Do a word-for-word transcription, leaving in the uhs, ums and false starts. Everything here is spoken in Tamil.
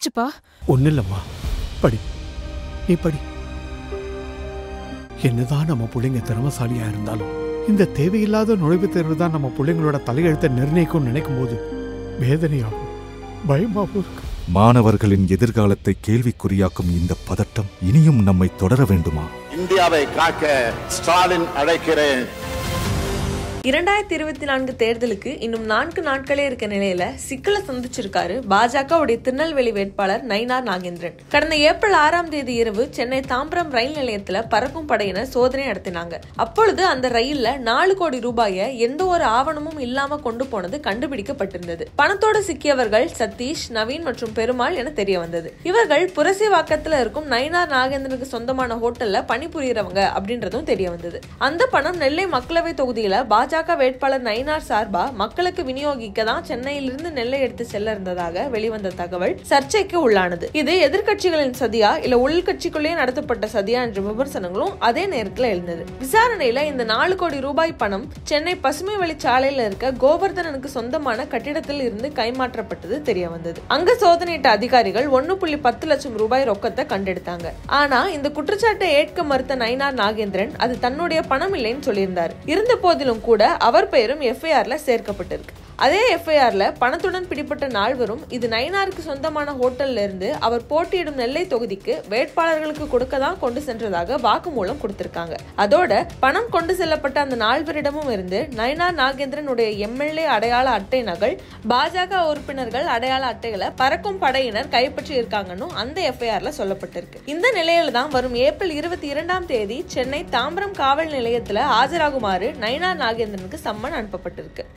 என்னாச்சுப்பா? ஒன்னும் இல்லம்மா, படி, நீ படி. என்னதான் நம்ம பிள்ளைங்க திறமசாலியா இருந்தாலும் இந்த தேவையில்லாத நுழைவுத் தேர்வு தான் நம்ம பிள்ளைங்களோட தலையெழுத்தை நிர்ணயிக்கும் நினைக்கும் போது வேதனையாகும், பயமாகவும் இருக்கு. மாணவர்களின் எதிர்காலத்தை கேள்விக்குறியாக்கும் இந்த பதட்டம் இனியும் நம்மை தொடர வேண்டுமா? இந்தியாவை காக்க ஸ்டாலின் அழைக்கிறேன். இரண்டாயிரத்தி இருபத்தி நான்கு தேர்தலுக்கு இன்னும் நான்கு நாட்களே இருக்க நிலையில சிக்கலை சந்திச்சிருக்காரு பாஜகவுடைய திருநெல்வேலி வேட்பாளர் நயினார் நாகேந்திரன். கடந்த ஏப்ரல் ஆறாம் தேதி இரவு சென்னை தாம்பரம் ரயில் நிலையத்துல பறக்கும் படையினர் சோதனை நடத்தினாங்க. அப்பொழுது அந்த ரயில்ல நாலு கோடி ரூபாயை எந்த ஒரு ஆவணமும் இல்லாம கொண்டு போனது கண்டுபிடிக்கப்பட்டிருந்தது. பணத்தோடு சிக்கியவர்கள் சதீஷ், நவீன் மற்றும் பெருமாள் என தெரிய வந்தது. இவர்கள் புரசைவாக்கத்துல இருக்கும் நயினார் நாகேந்திரனுக்கு சொந்தமான ஹோட்டல்ல பணிபுரியறவங்க அப்படின்றதும் தெரிய வந்தது. அந்த பணம் நெல்லை மக்களவை தொகுதியில பாஜக வேட்பாளர் நயினார் சார்பா மக்களுக்கு விநியோகிக்க தான் சென்னையிலிருந்து நெல்லை எடுத்து செல்ல இருந்ததாக வெளிவந்த தகவல் சர்ச்சைக்கு உள்ளானது. இது எதிர்கட்சிகளின் சதியா இல்ல உள்கட்சிக்குள்ளேயே நடத்தப்பட்ட சதியா என்ற விமர்சனங்களும் அதே நேரத்தில் எழுந்தது. விசாரணையில இந்த நாலு கோடி ரூபாய் பணம் சென்னை பசுமை வழிச்சாலையில இருக்க கோவர்தனனுக்கு சொந்தமான கட்டிடத்தில் இருந்து கைமாற்றப்பட்டது தெரிய வந்தது. அங்க சோதனையிட்ட அதிகாரிகள் ஒன்னு புள்ளி பத்து லட்சம் ரூபாய் ரொக்கத்தை கண்டெடுத்தாங்க. ஆனா இந்த குற்றச்சாட்டை ஏற்க மறுத்த நயினார் நாகேந்திரன் அது தன்னுடைய பணம் இல்லைன்னு சொல்லியிருந்தார். இருந்த போதிலும் கூட அவர் பெயரும் எஃப்ஐஆர்ல சேர்க்கப்பட்டிருக்கு. அதே எஃப்ஐஆர்ல பணத்துடன் பிடிப்பட்ட நால்வரும் இது நயினாருக்கு சொந்தமான ஹோட்டல்ல இருந்து அவர் போட்டியிடும் நெல்லை தொகுதிக்கு வேட்பாளர்களுக்கு கொடுக்க தான் கொண்டு சென்றதாக வாக்குமூலம் கொடுத்திருக்காங்க. அதோட பணம் கொண்டு செல்லப்பட்ட அந்த நால்வரிடமும் இருந்து நயினார் நாகேந்திரனுடைய எம்எல்ஏ அடையாள அட்டை நகல், பாஜக உறுப்பினர்கள் அடையாள அட்டைகளை பறக்கும் படையினர் கைப்பற்றி இருக்காங்கன்னு அந்த எஃப்ஐஆர்ல சொல்லப்பட்டிருக்கு. இந்த நிலையில தான் வரும் ஏப்ரல் இருபத்தி இரண்டாம் தேதி சென்னை தாம்பரம் காவல் நிலையத்துல ஆஜராகுமாறு நயினார் நாகேந்திரனுக்கு சம்மன் அனுப்பப்பட்டிருக்கு.